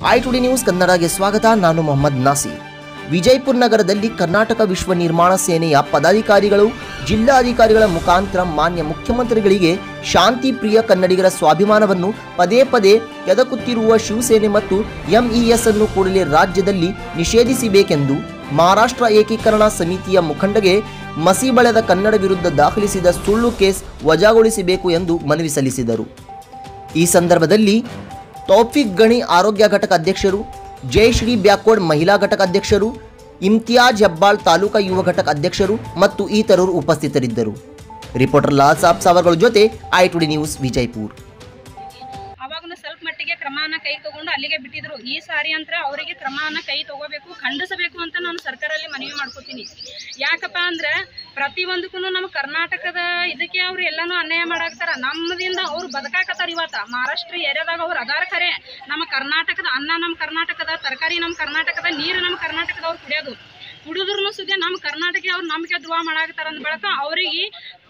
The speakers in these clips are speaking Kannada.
ಐ2ಡಿ ನ್ಯೂಸ್ ಕನ್ನಡಗೆ ಸ್ವಾಗತ. ನಾನು ಮೊಹಮ್ಮದ್ ನಾಸೀರ್. ವಿಜಯಪುರ ನಗರದಲ್ಲಿ ಕರ್ನಾಟಕ ವಿಶ್ವ ನಿರ್ಮಾಣ ಸೇನೆಯ ಪದಾಧಿಕಾರಿಗಳು ಜಿಲ್ಲಾಧಿಕಾರಿಗಳ ಮುಖಾಂತರ ಮಾನ್ಯ ಮುಖ್ಯಮಂತ್ರಿಗಳಿಗೆ ಶಾಂತಿ ಪ್ರಿಯ ಕನ್ನಡಿಗರ ಸ್ವಾಭಿಮಾನವನ್ನು ಪದೇ ಪದೇ ಕೆದಕುತ್ತಿರುವ ಶಿವಸೇನೆ ಮತ್ತು ಎಂಇಎಸ್ ಅನ್ನು ಕೂಡಲೇ ರಾಜ್ಯದಲ್ಲಿ ನಿಷೇಧಿಸಬೇಕೆಂದು ಮಹಾರಾಷ್ಟ್ರ ಏಕೀಕರಣ ಸಮಿತಿಯ ಮುಖಂಡಗೆ ಮಸಿ ಬಳೆದ ಕನ್ನಡ ವಿರುದ್ಧ ದಾಖಲಿಸಿದ ಸುಳ್ಳು ಕೇಸ್ ವಜಾಗೊಳಿಸಬೇಕು ಎಂದು ಮನವಿ ಸಲ್ಲಿಸಿದರು. ಈ ಸಂದರ್ಭದಲ್ಲಿ ತೌಫಿಕ್ ಗಣಿ ಆರೋಗ್ಯ ಘಟಕ ಅಧ್ಯಕ್ಷರು, ಜಯಶ್ರೀ ಬ್ಯಾಕ್ವರ್ಡ್ ಮಹಿಳಾ ಘಟಕ ಅಧ್ಯಕ್ಷರು, ಇಮ್ತಿಯಾಜ್ ಹೆಬ್ಬಾಳ್ ತಾಲೂಕಾ ಯುವ ಘಟಕ ಅಧ್ಯಕ್ಷರು ಮತ್ತು ಇತರರು ಉಪಸ್ಥಿತರಿದ್ದರು. ರಿಪೋರ್ಟರ್ ಲಾಲ್ ಸಾಬ್ ಸಾವರ್ಗಳ ಜೊತೆ ಐ2ಡಿ ನ್ಯೂಸ್ ವಿಜಯಪುರ. ಅವಾಗನು ಸ್ವಲ್ಪ ಮಟ್ಟಿಗೆ ಕ್ರಮನ ಕೈ ತಗೊಂಡು ಅಲ್ಲಿಗೆ ಬಿಟ್ಟಿದ್ರು. ಈ ಸಾರಿ ಅಂತ ಅವರಿಗೆ ಕ್ರಮನ ಕೈ ತಗೋಬೇಕು, ಖಂಡಿಸಬೇಕು ಅಂತ ನಾನು ಸರ್ಕಾರಲ್ಲಿ ಮನವಿ ಮಾಡ್ಕೋತೀನಿ. ಯಾಕಪ್ಪ ಅಂದ್ರೆ ಪ್ರತಿಯೊಂದಕ್ಕೂ ನಮ್ಮ ಕರ್ನಾಟಕದ ಇದಕ್ಕೆ ಅವ್ರು ಎಲ್ಲಾನು ಅನ್ಯಾಯ ಮಾಡಾಕ್ತಾರ. ನಮ್ಮದಿಂದ ಅವ್ರು ಬದುಕಾಕತ್ತಾರ. ಇವತ್ತು ಮಹಾರಾಷ್ಟ್ರ ಏರಿಯಾದಾಗ ಅವ್ರು ಅದಾರ ಖರೆ. ನಮ್ಮ ಕರ್ನಾಟಕದ ಅನ್ನ ನಮ್ಮ ಕರ್ನಾಟಕದ, ತರಕಾರಿ ನಮ್ಮ ಕರ್ನಾಟಕದ, ನೀರು ನಮ್ಮ ಕರ್ನಾಟಕದ ಅವ್ರು ಕುಡಿಯೋದ್ರೂ ಸುದ್ದಿ ನಮ್ಮ ಕರ್ನಾಟಕ ಅವ್ರು ನಂಬಿಕೆ ಧ್ರುವ ಮಾಡಾಕ್ತಾರ ಅಂದ ಬಳಕ ಅವರಿಗೆ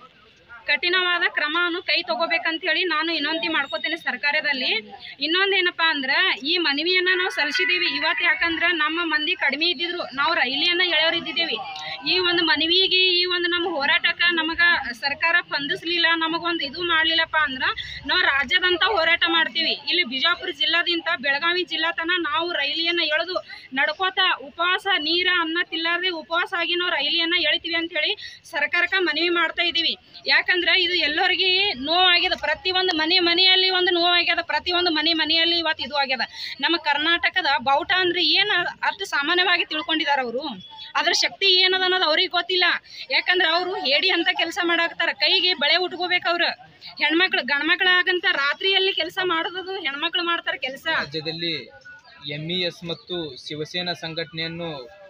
ಕಠಿಣವಾದ ಕ್ರಮವನ್ನು ಕೈ ತಗೋಬೇಕಂತ ಹೇಳಿ ನಾನು ವಿನಂತಿ ಮಾಡ್ಕೋತೇನೆ ಸರ್ಕಾರದಲ್ಲಿ. ಇನ್ನೊಂದೇನಪ್ಪಾ ಅಂದ್ರೆ ಈ ಮನವಿಯನ್ನ ನಾವು ಸಲ್ಲಿಸಿದ್ದೀವಿ ಇವತ್ತು. ಯಾಕಂದ್ರೆ ನಮ್ಮ ಮಂದಿ ಕಡಿಮೆ ಇದ್ದಿದ್ರು, ನಾವು ರೈಲಿಯನ್ನ ಎಳೆಯೋರಿದ್ದೀವಿ. ಈ ಒಂದು ಮನವಿಗೆ, ಈ ಒಂದು ನಮ್ಮ ಹೋರಾಟಕ್ಕೆ ನಮಗ ಸರ್ಕಾರ ಸ್ಪಂದಿಸ್ಲಿಲ್ಲ, ನಮಗೊಂದು ಇದು ಮಾಡ್ಲಿಲ್ಲಪ್ಪ ಅಂದ್ರೆ ನಾವು ರಾಜ್ಯದಂತ ಹೋರಾಟ ಮಾಡ್ತೀವಿ. ಇಲ್ಲಿ ಬಿಜಾಪುರ ಜಿಲ್ಲಾದಿಂದ ಬೆಳಗಾವಿ ಜಿಲ್ಲಾ ತನ ನಾವು ರೈಲಿಯನ್ನ ಎಳೆದು ನಡ್ಕೋತ ಉಪವಾಸ, ನೀರ ಅನ್ನ ತಿಲ್ಲಾರ್ದೆ ಉಪವಾಸ ಆಗಿ ನಾವು ರೈಲಿಯನ್ನ ಎಳಿತೀವಿ ಅಂತ ಹೇಳಿ ಸರ್ಕಾರಕ್ಕೆ ಮನವಿ ಮಾಡ್ತಾ ಇದ್ದೀವಿ. ಯಾಕಂದ್ರೆ ಇದು ಎಲ್ಲರಿಗೆ ನೋವಾಗ್ಯದ. ಪ್ರತಿಯೊಂದು ಮನೆಯಲ್ಲಿ ಒಂದು ನೋವಾಗ್ಯದ. ಪ್ರತಿಯೊಂದು ಮನೆಯಲ್ಲಿ ಇವತ್ತು ಇದು ಆಗ್ಯದ. ನಮ್ಮ ಕರ್ನಾಟಕದ ಬಾವುಟ ಅಂದ್ರೆ ಏನು ಅಷ್ಟು ಸಾಮಾನ್ಯವಾಗಿ ತಿಳ್ಕೊಂಡಿದಾರ ಅವರು. ಅದ್ರ ಶಕ್ತಿ ಏನದ ಅನ್ನೋದು ಅವ್ರಿಗೆ ಗೊತ್ತಿಲ್ಲ. ಯಾಕಂದ್ರೆ ಅವರು ಹೇಡಿ ಅಂತ ಕೆಲಸ ಮಾಡಾಕ್ತಾರ. ಕೈಗೆ ಬಳೆ ಉಟ್ಕೋಬೇಕು ಅವ್ರು. ಹೆಣ್ಮಕ್ಳು ಗಂಡ್ಮಕ್ಳಾಗಂತ ರಾತ್ರಿಯಲ್ಲಿ ಕೆಲಸ ಮಾಡೋದು ಹೆಣ್ಮಕ್ಳು ಮಾಡ್ತಾರ ಕೆಲಸ. ರಾಜ್ಯದಲ್ಲಿ ಎಂಇಎಸ್ ಮತ್ತು ಶಿವಸೇನಾ ಸಂಘಟನೆಯನ್ನು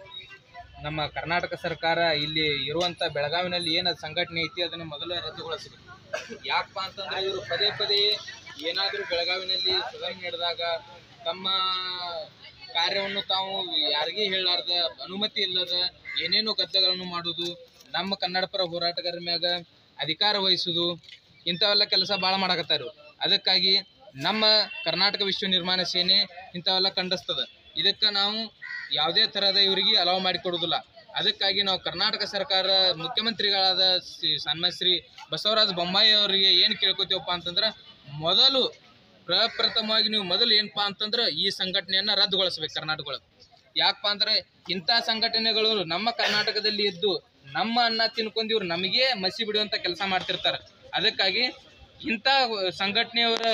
ನಮ್ಮ ಕರ್ನಾಟಕ ಸರ್ಕಾರ ಇಲ್ಲಿ ಇರುವಂತ ಬೆಳಗಾವಿನಲ್ಲಿ ಏನು ಸಂಘಟನೆ ಐತಿ ಅದನ್ನು ಮೊದಲು ರದ್ದುಗೊಳಿಸಬೇಕು. ಯಾಕಪ್ಪ ಅಂತಂದ್ರೆ ಇವರು ಪದೇ ಪದೇ ಏನಾದರೂ ಬೆಳಗಾವಿನಲ್ಲಿ ಸದನ ನಡೆದಾಗ ತಮ್ಮ ಕಾರ್ಯವನ್ನು ತಾವು ಯಾರಿಗೂ ಹೇಳಲಾರ್ದ, ಅನುಮತಿ ಇಲ್ಲದ ಏನೇನೋ ಗದ್ದಗಳನ್ನು ಮಾಡುವುದು, ನಮ್ಮ ಕನ್ನಡ ಪರ ಹೋರಾಟಗಾರರ ಮ್ಯಾಗ ಅಧಿಕಾರ ವಹಿಸುವುದು, ಇಂಥವೆಲ್ಲ ಕೆಲಸ ಭಾಳ ಮಾಡಕತ್ತಾರು. ಅದಕ್ಕಾಗಿ ನಮ್ಮ ಕರ್ನಾಟಕ ವಿಶ್ವ ನಿರ್ಮಾಣ ಸೇನೆ ಇಂಥವೆಲ್ಲ ಖಂಡಿಸ್ತದ. ಇದಕ್ಕೆ ನಾವು ಯಾವುದೇ ಥರದ ಇವರಿಗೆ ಅಲಾವ್ ಮಾಡಿಕೊಡೋದಿಲ್ಲ. ಅದಕ್ಕಾಗಿ ನಾವು ಕರ್ನಾಟಕ ಸರ್ಕಾರ ಮುಖ್ಯಮಂತ್ರಿಗಳಾದ ಸನ್ಮಾನ್ಯ ಶ್ರೀ ಬಸವರಾಜ ಬೊಮ್ಮಾಯಿ ಅವರಿಗೆ ಏನು ಕೇಳ್ಕೊತೀವಪ್ಪ ಅಂತಂದ್ರೆ, ಮೊದಲು ಪ್ರಪ್ರಥಮವಾಗಿ ನೀವು ಮೊದಲು ಏನಪ್ಪ ಅಂತಂದ್ರೆ ಈ ಸಂಘಟನೆಯನ್ನು ರದ್ದುಗೊಳಿಸ್ಬೇಕು ಕರ್ನಾಟಕದೊಳಗೆ. ಯಾಕಪ್ಪ ಅಂದ್ರೆ ಇಂಥ ಸಂಘಟನೆಗಳು ನಮ್ಮ ಕರ್ನಾಟಕದಲ್ಲಿ ಇದ್ದು ನಮ್ಮ ಅನ್ನ ತಿನ್ಕೊಂಡು ಇವ್ರು ನಮಗೆ ಮಸಿ ಬಿಡುವಂಥ ಕೆಲಸ ಮಾಡ್ತಿರ್ತಾರೆ. ಅದಕ್ಕಾಗಿ ಇಂಥ ಸಂಘಟನೆಯವರ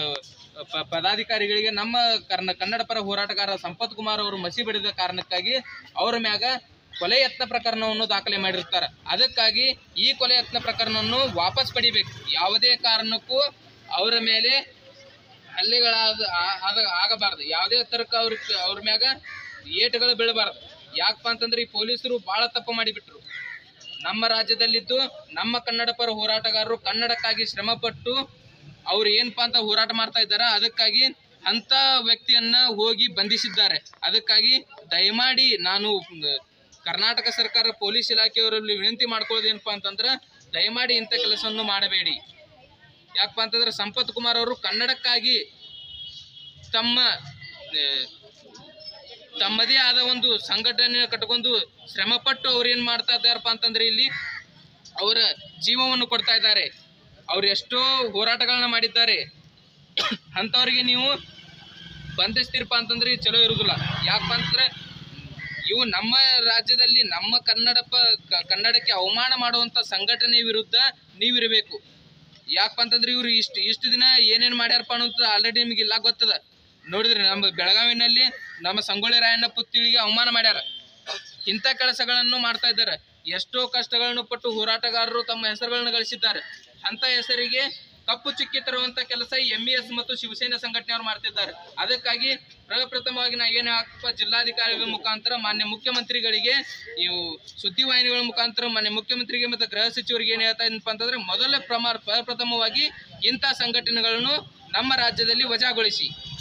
ಪದಾಧಿಕಾರಿಗಳಿಗೆ ನಮ್ಮ ಕನ್ನಡ ಪರ ಹೋರಾಟಗಾರ ಸಂಪತ್ ಕುಮಾರ್ ಅವರು ಮಸಿ ಬಿಡಿದ ಕಾರಣಕ್ಕಾಗಿ ಅವರ ಮ್ಯಾಗ ಕೊಲೆ ಯತ್ನ ಪ್ರಕರಣವನ್ನು ದಾಖಲೆ ಮಾಡಿರ್ತಾರೆ. ಅದಕ್ಕಾಗಿ ಈ ಕೊಲೆ ಯತ್ನ ಪ್ರಕರಣವನ್ನು ವಾಪಸ್ ಪಡಿಬೇಕು. ಯಾವುದೇ ಕಾರಣಕ್ಕೂ ಅವರ ಮೇಲೆ ಆಗಬಾರ್ದು. ಯಾವುದೇ ತರಕ ಅವ್ರ ಮ್ಯಾಗ ಏಟುಗಳು ಬೀಳಬಾರ್ದು. ಯಾಕಪ್ಪ ಅಂತಂದ್ರೆ ಈ ಪೊಲೀಸರು ಭಾಳ ತಪ್ಪು ಮಾಡಿಬಿಟ್ರು. ನಮ್ಮ ರಾಜ್ಯದಲ್ಲಿದ್ದು ನಮ್ಮ ಕನ್ನಡ ಪರ ಹೋರಾಟಗಾರರು ಕನ್ನಡಕ್ಕಾಗಿ ಶ್ರಮಪಟ್ಟು ಅವ್ರು ಏನಪ್ಪ ಅಂತ ಹೋರಾಟ ಮಾಡ್ತಾ ಇದ್ದಾರೆ. ಅದಕ್ಕಾಗಿ ಅಂಥ ವ್ಯಕ್ತಿಯನ್ನ ಹೋಗಿ ಬಂಧಿಸಿದ್ದಾರೆ. ಅದಕ್ಕಾಗಿ ದಯಮಾಡಿ ನಾನು ಕರ್ನಾಟಕ ಸರ್ಕಾರ ಪೊಲೀಸ್ ಇಲಾಖೆಯವರಲ್ಲಿ ವಿನಂತಿ ಮಾಡ್ಕೊಳ್ಳೋದೇನಪ್ಪ ಅಂತಂದ್ರೆ, ದಯಮಾಡಿ ಇಂಥ ಕೆಲಸವನ್ನು ಮಾಡಬೇಡಿ. ಯಾಕಪ್ಪ ಅಂತಂದ್ರೆ ಸಂಪತ್ ಕುಮಾರ್ ಅವರು ಕನ್ನಡಕ್ಕಾಗಿ ತಮ್ಮದೇ ಆದ ಒಂದು ಸಂಘಟನೆ ಕಟ್ಕೊಂಡು ಶ್ರಮಪಟ್ಟು ಅವ್ರು ಏನು ಮಾಡ್ತಾ ಇದ್ದಾರಪ್ಪ ಅಂತಂದ್ರೆ ಇಲ್ಲಿ ಅವರ ಜೀವವನ್ನು ಕೊಡ್ತಾ ಇದ್ದಾರೆ. ಅವ್ರು ಎಷ್ಟೋ ಹೋರಾಟಗಳನ್ನ ಮಾಡಿದ್ದಾರೆ. ಅಂಥವ್ರಿಗೆ ನೀವು ಬಂಧಿಸ್ತೀರಪ್ಪ ಅಂತಂದ್ರೆ ಚಲೋ ಇರುವುದಿಲ್ಲ. ಯಾಕಪ್ಪ ಅಂತಂದ್ರೆ ಇವು ನಮ್ಮ ರಾಜ್ಯದಲ್ಲಿ ನಮ್ಮ ಕನ್ನಡಕ್ಕೆ ಅವಮಾನ ಮಾಡುವಂಥ ಸಂಘಟನೆ ವಿರುದ್ಧ ನೀವಿರಬೇಕು. ಯಾಕಪ್ಪ ಅಂತಂದ್ರೆ ಇವ್ರು ಇಷ್ಟು ದಿನ ಏನೇನು ಮಾಡ್ಯಾರಪ್ಪ ಅನ್ನೋದು ಆಲ್ರೆಡಿ ನಿಮಗೆ ಇಲ್ಲ ಗೊತ್ತದ. ನೋಡಿದ್ರಿ ನಮ್ಮ ಬೆಳಗಾವಿನಲ್ಲಿ ನಮ್ಮ ಸಂಗೊಳ್ಳಿ ರಾಯಣ್ಣ ಪುತ್ಥಳಿಗೆ ಅವಮಾನ ಮಾಡ್ಯಾರ. ಇಂಥ ಕೆಲಸಗಳನ್ನು ಮಾಡ್ತಾ ಇದ್ದಾರೆ. ಎಷ್ಟೋ ಕಷ್ಟಗಳನ್ನು ಪಟ್ಟು ಹೋರಾಟಗಾರರು ತಮ್ಮ ಹೆಸರುಗಳನ್ನು ಗಳಿಸಿದ್ದಾರೆ. ಅಂಥ ಹೆಸರಿಗೆ ಕಪ್ಪು ಚುಕ್ಕಿ ತರುವಂಥ ಕೆಲಸ ಎಂಇಎಸ್ ಮತ್ತು ಶಿವಸೇನಾ ಸಂಘಟನೆಯವರು ಮಾಡ್ತಿದ್ದಾರೆ. ಅದಕ್ಕಾಗಿ ಪ್ರಪ್ರಥಮವಾಗಿ ನಾ ಏನು ಹಾಕಪ್ಪ ಜಿಲ್ಲಾಧಿಕಾರಿಗಳ ಮುಖಾಂತರ ಮಾನ್ಯ ಮುಖ್ಯಮಂತ್ರಿಗಳಿಗೆ, ಇವು ಸುದ್ದಿವಾಹಿನಿಗಳ ಮುಖಾಂತರ ಮಾನ್ಯ ಮುಖ್ಯಮಂತ್ರಿಗೆ ಮತ್ತು ಗೃಹ ಸಚಿವರಿಗೆ ಏನು ಹೇಳ್ತಾ ಇದ್ದಪ್ಪ ಅಂತಂದ್ರೆ, ಮೊದಲ ಪ್ರಪ್ರಥಮವಾಗಿ ಇಂಥ ಸಂಘಟನೆಗಳನ್ನು ನಮ್ಮ ರಾಜ್ಯದಲ್ಲಿ ವಜಾಗೊಳಿಸಿ.